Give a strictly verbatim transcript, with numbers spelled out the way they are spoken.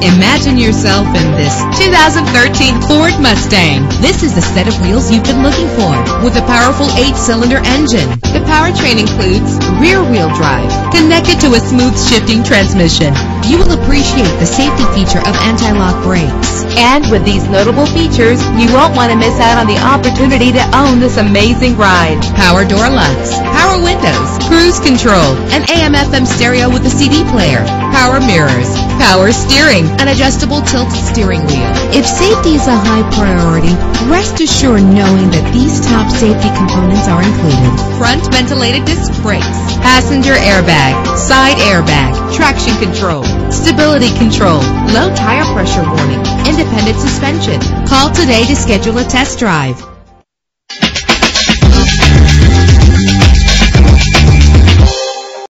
Imagine yourself in this two thousand thirteen Ford Mustang. This is the set of wheels you've been looking for, with a powerful eight-cylinder engine. The powertrain includes rear-wheel drive, connected to a smooth shifting transmission. You will appreciate the safety feature of anti-lock brakes. And with these notable features, you won't want to miss out on the opportunity to own this amazing ride. Power door locks, power windows, cruise control, an A M F M stereo with a C D player, power mirrors, power steering, an adjustable tilt steering wheel. If safety is a high priority, rest assured knowing that these top safety components are included. Front ventilated disc brakes, passenger airbag, side airbag, traction control, stability control, low tire pressure warning, independent suspension. Call today to schedule a test drive.